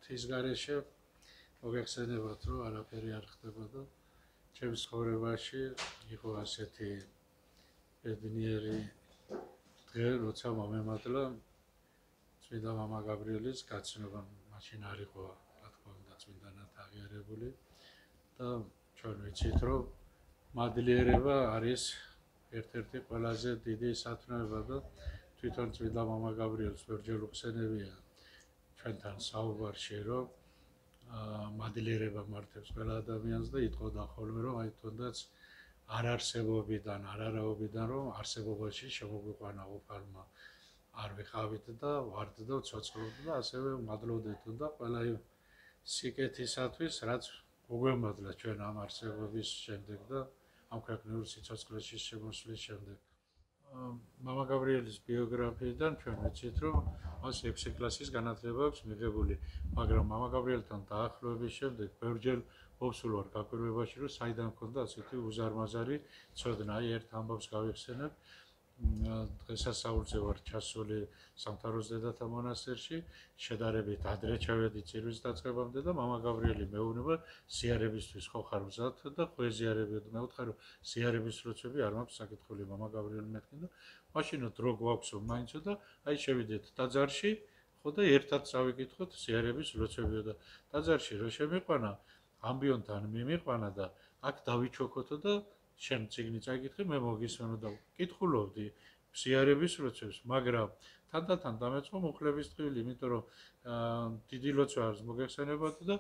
ღვთის გარეშე მოგეხსენებათ, რომ არაფერი არ ხდებოდა. ჩემს ცხოვრებაში იყო ასეთი ბედნიერი დღე, როცა მომემადლა წმინდა მამა გაბრიელის გაცნობა. მაშინ არ იყო, რა თქმა უნდა, წმინდანად აღიარებული და ჩვენ ვიცით, რომ მადლიერება არის ერთ-ერთი ყველაზე დიდი სათნოება და თვითონ წმინდა მამა გაბრიელს ბევრჯერ უხსენებია ჩვენთან საუბარში, რომ მადლიერება მართებს ყველა ადამიანს და იტყოდა ხოლმე, რომ აი თუნდაც არარსებობიდან, არარაობიდან, რომ არსებობაში შემოგვიყვანა უფალმა, არ ვიყავით და ვართ და ვცოცხლობთ და ასევე მადლობდით და ყველა იმ სიკეთისათვის, რაც მოგვემადლა ჩვენ ამ არსებობის შემდეგ და ამ ქვეყნიურ სიცოცხლეში შემოსვლის შემდეგ. მამა გაბრიელის ბიოგრაფიიდან ჩვენ ვიცით, რომ მას 6 კლასის განათლება აქვს მიღებული, მაგრამ მამა გაბრიელთან დაახლოების შემდეგ ბევრჯერ მოვსულ ვარ გაკვირვებაში, რომ საიდან მქონდა ასეთი უზარმაზარი ცოდნა. აი ერთ ამბავს გავიხსენებ. დღესასწაულზე ვარ ჩასული სამთავროს დედათა მონასტერში, შედარებით ადრე ჩავედი წირვის დაწყებამდე და მამა გაბრიელი მეუბნება ზიარებისთვის ხო ხარ მზად და ხვეზიარები და მეუთხარ რომ ზიარების როცები არ მაქვს საკითხული მამა გაბრიელი მეთქი და მაშინო დრო გვაქვსო მაინცო და აი შევიდეთ ტაძარში ხო და ერთად წავიკითხოთ ზიარების როცებიო და ტაძარში რო შემიყვანა ამბიონთან მიმიყვანა და აქ დავიჩოქოთო და შენ წიგნი წაიკითხე, მე მოგისმენო და კითხულობდი ზიარების როცებს, მაგრამ თანდათან დამეწყო მუხლების ტყივილი, იმიტომ რომ დიდი ლოცვა არის მოგეხსენებათ და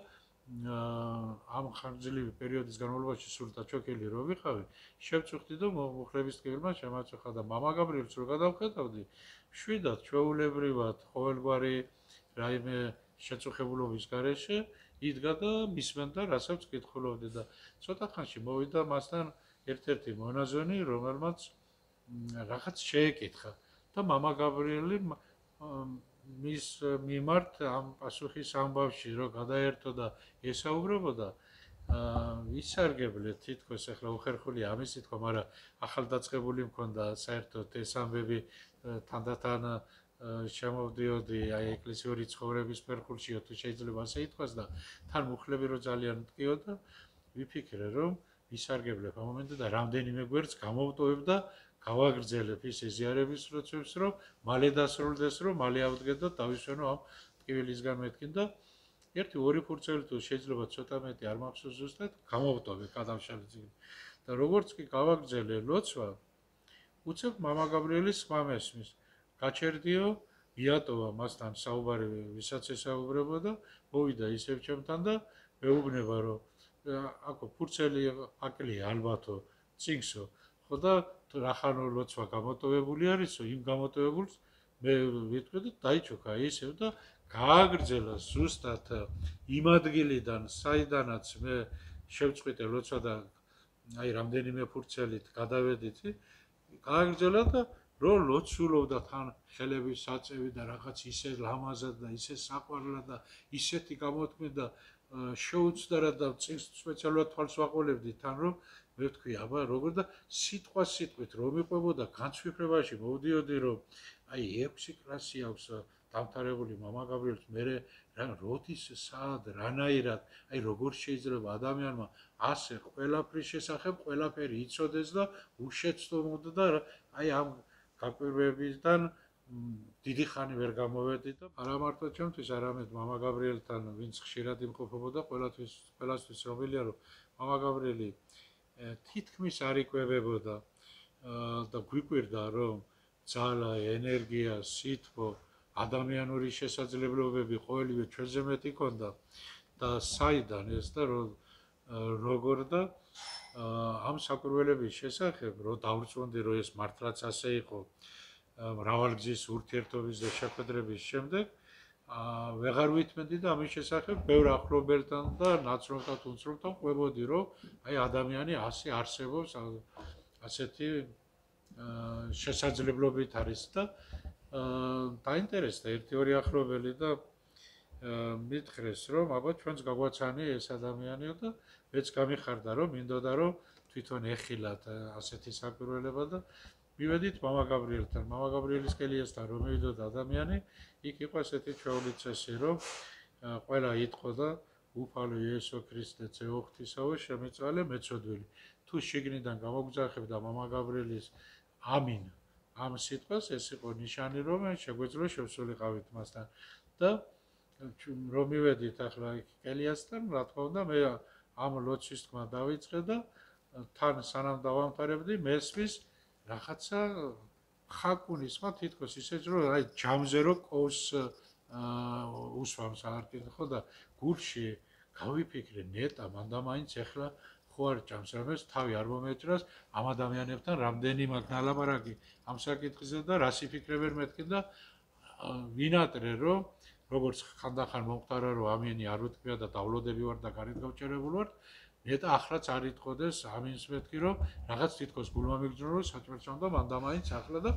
ამ ხანგრძლივი პერიოდის განმავლობაში სულ დაჩოქილი რო ვიყავი, შევწუხდი და მუხლების ტყივილმა შემაწუხა და მამა გაბრიელს რო გადავხედავდი, შვიდად ჩვეულებრივად ყოველგვარი რაიმე შეწუხებულობის გარეშე იდგა და მისმენდა, რასაც კითხულობდი და ცოტა ხანში მოვიდა მასთან ერთ-ერთი მონაზონი, რომელმაც რაღაც შეეკითხა და მამა გაბრიელი მის მიმართ ამ პასუხის ამბავში რო გადაერთო და ესაუბრებოდა, ისარგებლეთ თითქოს ახლა უხერხულია ამის თქმა, მაგრამ ახალდაწყებული მქონდა საერთოდ ეს ამბები თანდათან შემოვდიოდი აი ეკლესიური ცხოვრების ფერხულშიო თუ შეიძლება ასე ითქვას და თან მუხლები რო ძალიან მტკიოდა, ვიფიქრე რომ ისარგებლებ ამ მომენტზე და რამდენიმე გვერდს გამოვტოვებ და გავაგრძელებ ის ზიარების როცებს, რომ მალე დასრულდეს, რომ მალე ავდგეთ და დავისვენო ამ ტკივილისგან მეთქი და 1-2 ფურცელი თუ შეიძლება ცოტა მეტი არ მახსოვს ზუსტად, გამოვტოვე გადავშალე წიგნი. და როგორც კი გავაგრძელე ლოცვა, უცებ მამა გაბრიელის მამესმის. გაჩერდიო, იატოვა მასთან საუბარი, ვისაც ესაუბრებოდა, მოვიდა ისევ ჩემთან და მეუბნება, რომ აკო ფურცელი აკლია ალბათო წიგსო ხო და რახანო ლოცვა გამოტოვებული არისო იმ გამოტოვებულს მე ვიტყვი და დაიჩოქა ისევ და გააგრძელა ზუსტად იმ ადგილიდან საიდანაც მე შევწყვიტე ლოცვა და აი რამდენიმე ფურცელით გადავედით გააგრძელა და რო ლოცულობდა თან ხელების საწევი და რაღაც ისე ლამაზად და ისე საყვარლად და ისეთი გამოთქმედა შეუცდარა და სპეციალურად თვალს ვაყოლებდი თან რომ მე ვთქვი აბა როგორ და სიტყვა სიტყვით რომ იყვებოდა განცვიფრებაში მოვდიოდი რომ აი 6 კლასი აქვს დამთავრებული მამა გაბრიელს მე როდის სად რანაირად აი როგორ შეიძლება ადამიანმა ასე ყველაფრის შესახებ ყველაფერი იცოდეს და უშეცდომოდა და აი ამ გაკვირვებისგან დიდი ხანი ვერ გამოვედი და არა მარტო ჩემთვის, არამედ მამა გაბრიელთან, ვინც ხშირად იმყოფებოდა, ყველასთვის ცნობილია, რომ მამა გაბრიელი თითქმის არ იკვებებოდა და გვიკვირდა, რომ ძალა, ენერგია, სითბო, ადამიანური შესაძლებლობები ყოველივე ჩვენზე მეტი ჰქონდა და საიდან ეს და როგორ და ამ საკვირველების შესახებ, რომ დავრწმუნდი, რომ ეს მართლაც ასე იყო, მრავალგზის ურთიერთობის და შეხვედრების შემდეგ ვეღარ ვითმენდი და ამის შესახებ ბევრ ახლობელთან და ნაცნობთან უნცრობთან ყვებოდი რომ აი ადამიანი ასე არსებობს ასეთი შესაძლებლობით არის და დაინტერესდა ერთი-ორი ახლობელი და მითხრეს რომ აბა ჩვენს გაგვაცანი ეს ადამიანიო და მეც გამიხარდა რომ მინდოდა რომ თვითონ ეხილათ ასეთი საკვირველება და მივედით მამა გაბრიელთან, მამა გაბრიელის კელიასთან რომ მივიდოდა ადამიანი, იქ იყო ასეთი ჩვეული წესი, რომ ყველა იტყო და უფალო იესო ქრისტე წეოღვთისაო შემეწალე მეწოდვილი. თუ შიგნიდან გამოგძახებდა მამა გაბრიელის ამინ ამ სიტყვას, ეს იყო ნიშანი, რომ შეგვეძლო შევსულიყავით მასთან და რომ მივედით ახლა კელიასთან, რა თქმა უნდა, მე ამ ლოცვის თქმა დავიწყე და თან სანამ დავამთავრებდი, მესმის რაღაცა ხაკუნის ხმა თითქოს ისეც რომ აი ჯამზე რო ყოს უსვამს არ კითხო და გულში გავიფიქრე ნეტა მანდა მაინც ახლა ხო არ ჭამს რამეს თავი არ მომეჭრას ამ ადამიანებთან რამდენი მაგ ნალაპარაკი ამ საკითხზე და რას იფიქრებენ მეთქი და ვინატრე რომ როგორც ხანდახან მომხდარა რომ ამინი არ უთქვია და დავლოდები ვარ და გარეთ გავჭერებული ვარ ნეტა ახლაც არ იტყოდეს ამინს მეთქი რომ რაღაც თითქოს გულმა მიგძრო რომ საჭმელს და მანდა მაინც ახლა და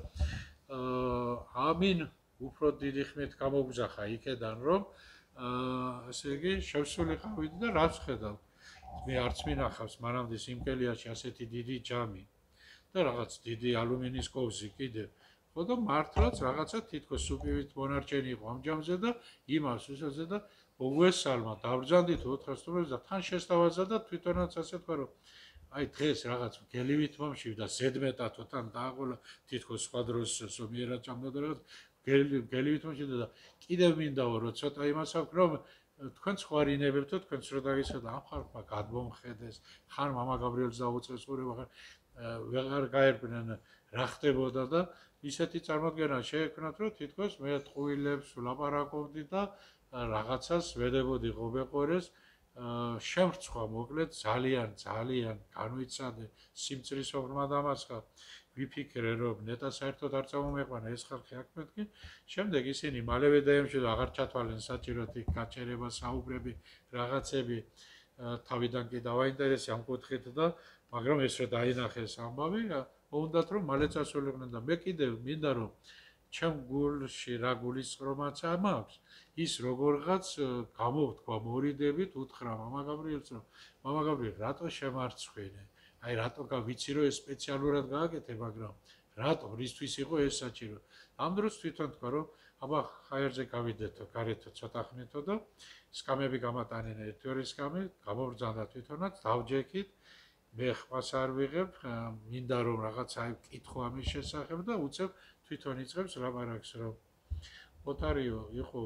ამინ უფრო დიდი ხმით გამოგზახა იქედან რომ ესე იგი შევსულიყავით და რაც ხედავ მე არც მინახავს მანამდე სიმკელიაში ასეთი დიდი ჯამი და რაღაც დიდი ალუმინის კოვზი კიდე ხო და მართლაც რაღაცა თითქოს სუპივით მონარჩენი იყო ამ ჯამზე და იმას უსელზე და უესალმა დავბრძანდით 400 სტუმრებს და თან შესთავაზა და თვითონაც ასე თქვა რომ აი დღეს რაღაც გელივით მომშივდა ზედმეტათო თან დააღოლა თითქოს სხვა დროს სომიერად ჭამდა და რაღაც გელივით მომშივდა და კიდევ მინდაო რომ ცოტა იმას აქვს რომ თქვენ სხვარინებებთო თქვენც რო დაგიცოდა ამ ხალხმა გადმომხედეს ხან მამა გაბრიელს დაუწეს ყურება ხან ვეღარ გაერკვნენ რა ხდებოდა და ისეთი წარმოდგენა შეექმნათ რომ თითქოს მე ტყუილებს ვლაპარაკობდი და რაღაცას ვედებოდი ღობეყორეს შემრცხვა მოკლედ ძალიან განვიცადე სიმწრის ოღრმა დამარცხა ვიფიქრე რომ ნეტა საერთოდ არ წამომეყვანა ეს ხალხი აქ მეთქი შემდეგ ისინი მალევე დაემშვიდო აღარ ჩათვალენ საჭიროდ იქ გაჩერება საუბრები რაღაცები თავიდან კი დავაინტერესე ამ კუთხით და მაგრამ ეს რა დაინახეს ამბავი უნდათ რომ მალე წასულიყვნენ და მე კიდევ მინდა რომ ჩემ გულში რა გულისწყრომაც მაქვს ის როგორღაც გამოვთქვა მორიდებით უთხრა მამა გაბრიელს რომ მამა გაბრიელ რატო შემარცხვინე აი რატო გავიცი რომ ეს სპეციალურად გააკეთე მაგრამ რატო რისთვის იყო ეს საჭირო ამ დროს თვითონ თქვა რომ აბა ხაერზე გავიდეთო გარეთო ცოტა ხნითო და სკამები გამატანენ ერთი-ორი სკამი გამობრძანდა თვითონაც დავჯექით მე ხმას არ ვიღებ მინდა რომ რაღაც აი კითხვა ამის შესახებ და უცებ თვითონ იწყებს ლაპარაკს რომ ოტარიო იყო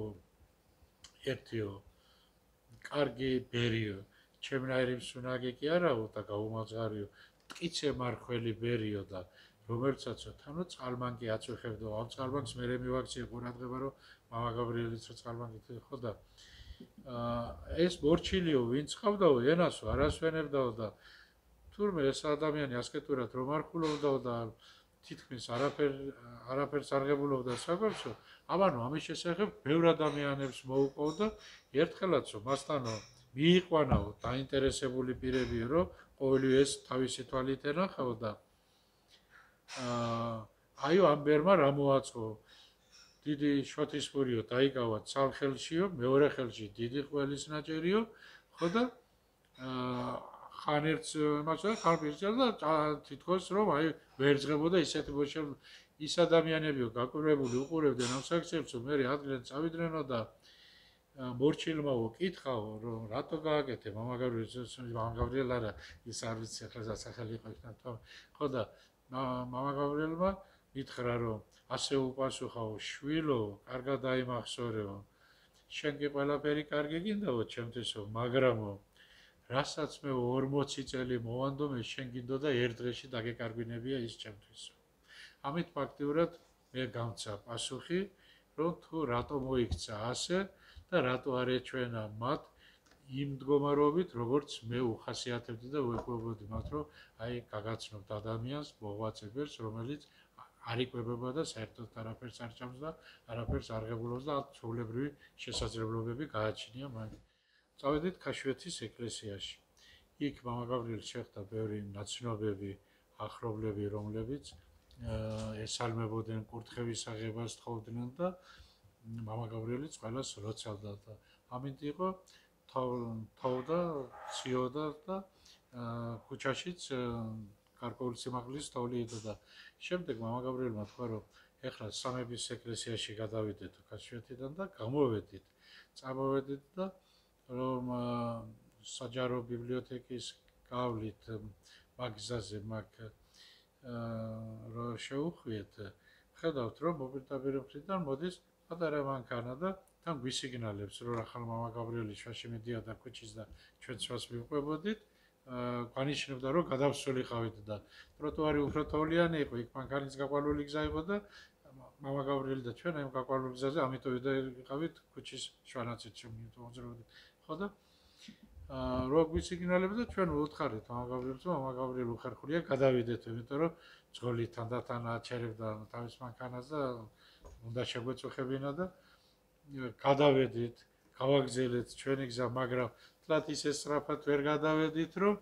ერთიო კარგი ბერიო ჩემნაირი მსუნაგი კი არაო და გაუმაძღარიო ტყიცე მარხველი ბერიო და რომელცაცო თანო წყალმანკი აწუხებდო ამ წყალმანკს მე მივაქციე ყურადღება რომ მამა გაბრიელიც რო წყალმანკი ხო და ეს მორჩილიო ვინც ყავდაო ენასო არასვენებდაო და თურმე ეს ადამიანი ასკეტურად რომ არ ხულობდაო და თითქმის არაფერს არ ღებულობდა საკვებსო აბანო ამის შესახებ ბევრ ადამიანებს მოუყოვდა ერთხელაცო მასთანო მიიყვანაო დაინტერესებული პირებიო რომ ყოველივე ეს თავისი თვალით ენახაო და აიო ამ ბერმა რა მოაწყო დიდი შოთისფურიო დაიკავა ცალხელშიო მეორე ხელში დიდი ყველის ნაჭერიო ხო და ხან ერთს მასა ხან პირჭა და თითქოს რომ აი ვერ ძლებოდა ისეთი ბოშე ის ადამიანებიო გაკვირვებული უყურებდნენ ამ საქციელს მე ადგილენ წავიდნენ და მორჩილმაო კითხაო რომ რატო გააკეთე მამა გაბრიელ არა ის არ ვიცი ახლა სახელი იყო იქნებ ხო და მამა გაბრიელმა მითხრა რომ ასე უპასუხაო შვილო კარგად დაიმახსოვრეო შენ კი ყველაფერი კარგი გინდაო ჩემთვისო მაგრამო რასაც მე 40 წელი მოვანდო მე შენ გინდოდა ერთ დღეში დაგეკარგვინებია ის ჩემთვისო ამით ფაქტიურად მე გამცა პასუხი რომ თუ რატო მოიქცა ასე და რატო არ ეჩვენა მათ იმ მდგომარეობით როგორც მე უხასიათებდი და ვეყვებოდი მათ რომ აი გაგაცნობთ ადამიანს მოღვაწებელს რომელიც არ იკვებება და საერთოდ არაფერს არ ჭამს და არაფერს არ ღებულობს და ჩვეულებრივი შესაძლებლობები გააჩნია მან წავედით ქაშვეთის ეკლესიაში იქ მამა გაბრიელს შეხვდა ბევრი ნაცნობები ახლობლები რომლებიც ესალმებოდნენ კურთხევის აღებას თხოვდნენ და მამა გაბრიელიც ყველას როცავდა და ამით იყო თავდა ციოდა და ქუჩაშიც გარკვეული სიმაღლის თოვლი იდო და შემდეგ მამა გაბრიელმა თქვა რომ ეხლა სამების ეკლესიაში გადავიდეთ ქაშვეთიდან და გამოვედით წამოვედით და რომ საჯარო ბიბლიოთეკის გავლით მაგზაზე მაგ რო შეუხვიეთ ხედავთ რომ მოპირდაპირე მხრიდან მოდის პატარა მანქანა და თან გვისიგნალებს რომ ახლა მამა გაბრიელი შუაში მიდიოდა ქუჩის და ჩვენ შუას მივყვებოდით გვანიშნებდა რომ გადავსულიყავით და ტროტუარი უფრო თოვლიანი იყო იქ მანქანის გაყვანული გზა იყო და მამა გაბრიელი და ჩვენ ამ გაყვანულ გზაზე ამიტომ ვიყავით ქუჩის შუანაცით შემოძრაობდით ხო და რო გვისიგნალებდა ჩვენ ვუთხარით მამა გაბრიელს რომ მამა გაბრიელი უხერხულია გადავიდეთ იმიტომ რომ ძღოლი თანდათან აჩერებდა თავის მანქანას და უნდა შეგვეწუხებინა და გადავედით გავაგზელეთ ჩვენი გზა მაგრამ თლათ ისე სწრაფად ვერ გადავედით რომ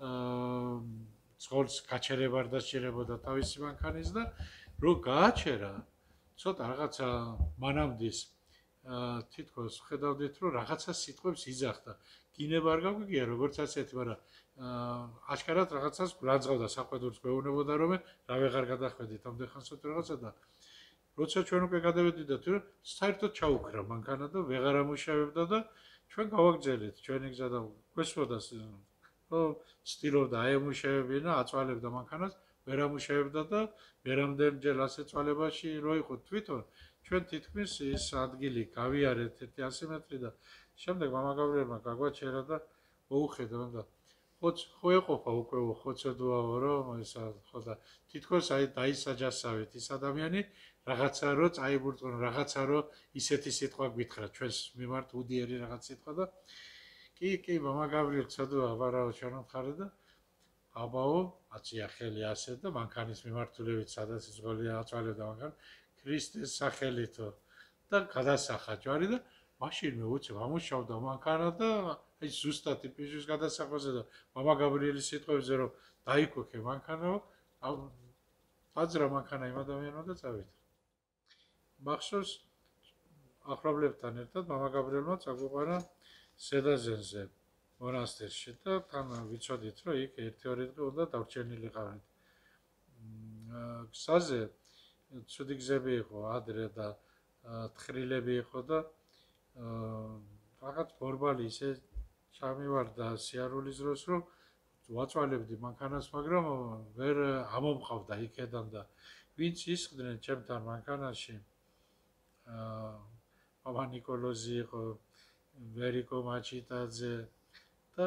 ძღოლს გაჩერება არ დასჭირებოდა თავისი მანქანის და რო გააჩერა ცოტა რაღაცა მანამდის თითქოს ხედავდით რომ რაღაცა სიტყვებს იძახდა გინება არ გაგვიგია როგორც ასეთი მაგრამ აშკარად რაღაცას გლაძღავდა საყვედურს გვეუბნებოდა რომ რა ვეღარ გადახვედით ამდენ ხანს რაღაცა და როცა ჩვენ უკვე გადავედით და თუ საერთოდ ჩაუქრა მანქანა და ვეღარ ამუშავებდა და ჩვენ გავაგზავნეთ ჩვენი გზა და გვესვოდა რომ ცდილობდა აემუშავებინა აწვალებდა მანქანას ვერ ამუშავებდა და ვერამდენჯერ ასე წვალებაში რო იყო თვითონ ჩვენ თითქმის ის ადგილი გავიარეთ 100 მეტრი და შემდეგ მამა გაბრიელმა გაგვაჩერა და მოუხედა და ხო ეყოფა უკვე ხოცოდუაო რომ ისა ხო და თითქოს აი დაისაჯასავეთ ის ადამიანი რაღაცა რო წაიბურტყონ რაღაცა რო ისეთი სიტყვა გითხრა ჩვენს მიმართ უდიერი რაღაც სიტყვა და კი მამა გაბრიელ ცოდუა ვარაო შემოხარე და აბაო აწია ხელი ასე და მანქანის მიმართულებით სადაც ძღოლი აწვალებდა მანქანა ქრისტეს სახელითო და გადასახა ჯვარი და მაშინ მე უცებ ამუშავდა მანქანა და აი ზუსტად პიჟის გადასახვაზე და მამა გაბრიელის სიტყვებზე რომ დაიქოქე მანქანა აძრა მანქანა იმ ადამიანმა და წავიდა მახსოვს ახლობლებთან ერთად მამა გაბრიელმა წაგვიყვანა სედაზენზე მონასტერში და თან ვიცოდით რომ იქ 1-2 დღე უნდა დავრჩენილიყავით გზაზე ცუდი გზები იყო ადრე და თხრილები იყო და რაღაც ბორბალი ისე ჩამივარდა სიარულის დროს რომ ვაწვალებდი მანქანას მაგრამ ვერ ამომყავდა იქედან და ვინც ისხდნენ ჩემთან მანქანაში მამა ნიკოლოზი იყო ვერიკო მაჩიტაძე და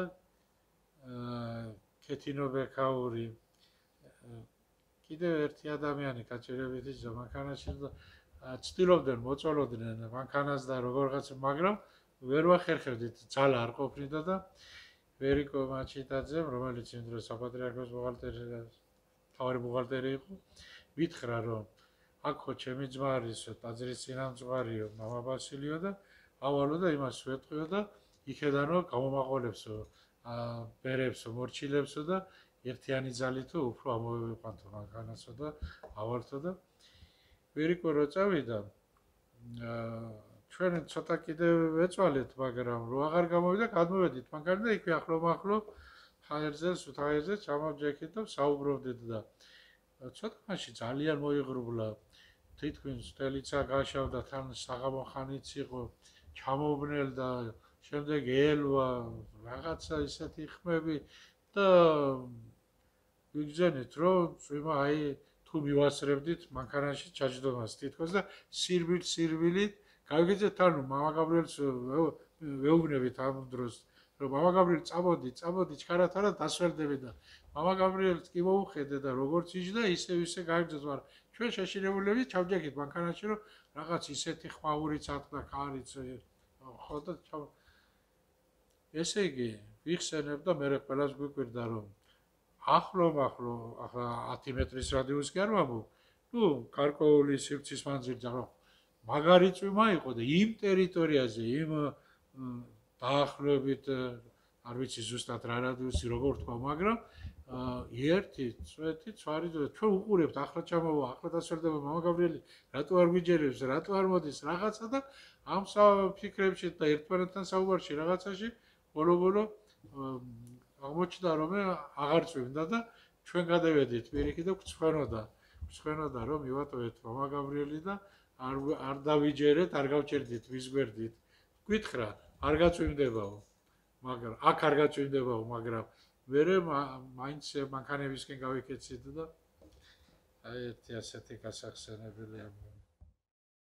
კეთინო ბექაური კიდევ ერთი ადამიანი კაჭირებითი მანქანაში და ცდილობდნენ მოწოლოდნენ მანქანას და როგორღაც მაგრამ ვერ ვახერხებდით ძალა არ ყოფნიდა და ვერიკო მაჩიტაძემ რომელიც იმ დროს საპატრიარქოს ბუღალტერი თავარი ბუღალტერი იყო ვითხრა რომ აქ ხო ჩემი ძმა არისო ტაძრის წინამძღვარიო მამა ბასილიო და ავალო და იმას ვეტყვიო და იქედანო გამომაყოლებსო ბერებსო მორჩილებსო და ერთიანი ძალითო უფრო ამოვიყვანთო მანქანასო და ავალთო და ვერიკო რო წავიდა ჩვენ ცოტა კიდევ ვეწვალეთ მაგრამ რო აღარ გამოვიდა გადმოვედით მანქანა და იქვე ახლო ხაერზე სუთაერზე ჩამოვჯექით და საუბრობდით და ცოტა მაშინ ძალიან მოიღრუბლა თითქმის თელიცა გაშავდა თან საღამო ხანიც იყო ჩამოუბნელდა შემდეგ ელვა რაღაცა ისეთი ხმები და ვიგზენით რომ წვიმა აი თუ მივასწრებდით მანქანაში ჩაჯდომას თითქოს და სირბილით გავიგეთ ანუ მამა გაბრიელს ვეუბნებით ამ დროს რომ მამა გაბრიელი წამოდი ჩქარათ არა დასვერდები და მამა გაბრიელს კი მოუხედე და როგორც იჯდა ისე გაიგზავნა მაგრამ ჩვენ შეშინებულები ჩავჯექით მანქანაში რომ რაღაც ისეთი ხმაურიც ატყდა ქარიც ხო და ესე იგი ვიხსენებ და მე ყველას გვიკვირდა რომ ახლო ახლა 10 მეტრის რადიუსი არ ვამბობ ნუ გარკვეული სივრცის მანძილზე რომ მაგარი წვიმა იყო და იმ ტერიტორიაზე იმ დაახლოებით არ ვიცი ზუსტად რა რადიუსი როგორ თქვა მაგრამ ერთი წვეთი ცვარი ჩვენ უყურებთ ახლა ჩამოვა ახლა დასვერდება მამა გაბრიელი რატო არ გვიჯერებს რატო არ მოდის რაღაცა და ამ ფიქრებში და ერთმანეთთან საუბარში რაღაცაში ბოლო აღმოჩნდა რომ აღარ წვიმდა და ჩვენ გადავედით პირიქით და გვცხვენოდა რომ მივატოვეთ მამა გაბრიელი და არ დავიჯერეთ არ გავჭერდით ვის გვერდით გითხრა არ გაწვიმდებაო მაგრამ აქ არ გაწვიმდებაო მაგრამ მერე მაინც მანქანებისკენ გავიქეცით და აი ერთი ასეთი გასახსენებელი ამბავი